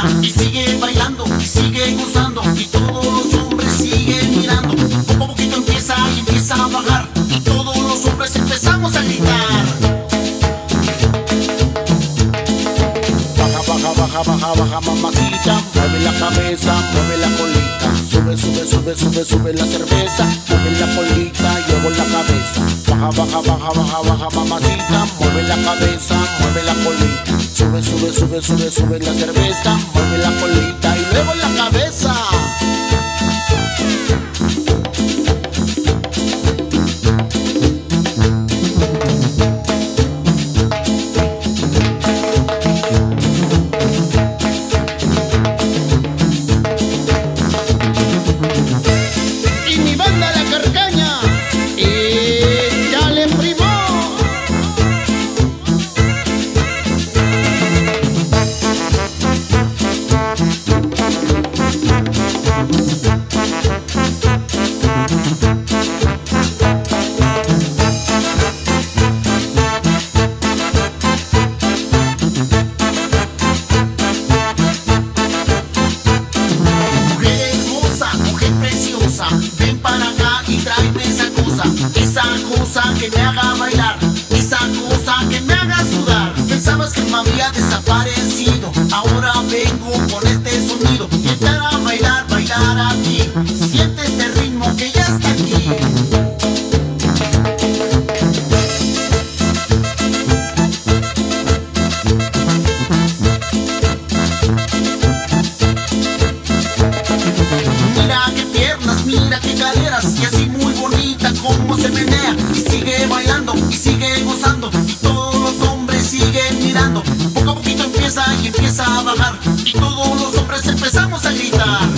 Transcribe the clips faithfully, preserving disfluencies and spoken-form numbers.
y sigue bailando y sigue gozando y todos los hombres siguen mirando. Poco a poquito empieza y empieza a bajar y todos los hombres empezamos a gritar. Baja, baja, baja, baja, baja, mamacita, mueve la cabeza, mueve la colita. Sube, sube, sube, sube, sube la cerveza, mueve la colita y luego la cabeza. Baja, baja, baja, baja, baja, mamacita, mueve la cabeza, mueve la colita. Sube, sube, sube, sube, sube la cerveza, mueve la colita y luego la cabeza. Ven para acá y tráeme esa cosa, esa cosa que me haga bailar, esa cosa que me haga sudar. Pensabas que me había desaparecido, ahora vengo con este sonido. Entrar a bailar, bailar aquí, siente este ritmo que ya está aquí. Mira qué caderas y así muy bonita como se menea y sigue bailando y sigue gozando y todos los hombres siguen mirando. Poco a poquito empieza y empieza a bajar y todos los hombres empezamos a gritar.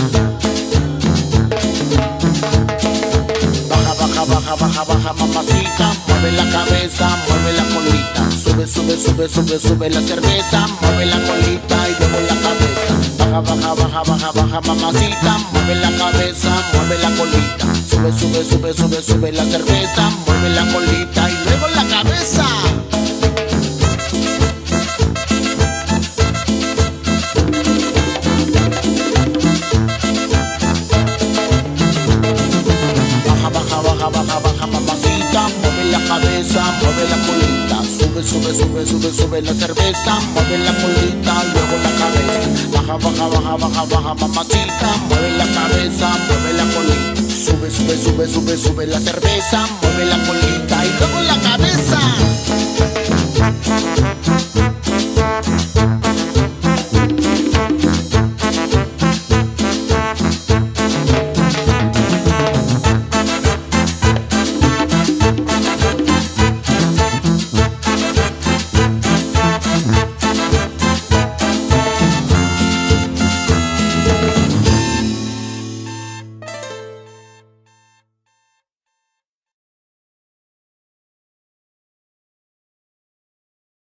Baja, baja, baja, baja, baja, mamacita, mueve la cabeza, mueve la colita. Sube, sube, sube, sube, sube la cerveza, mueve la colita y luego la cabeza. Baja, baja, baja, baja, baja, mamacita, mueve la cabeza, mueve la colita. Sube, sube, sube, sube, sube la cerveza, mueve la colita y luego la cabeza. Baja, baja, baja, baja, baja, mamacita, mueve la cabeza, mueve la colita. Sube, sube, sube, sube, sube la cerveza, mueve la colita, luego la cabeza. Baja, baja, baja, baja, baja, mamacita, mueve la cabeza, mueve la colita. Sube, sube, sube, sube, sube la cerveza, mueve la colita y luego la cabeza.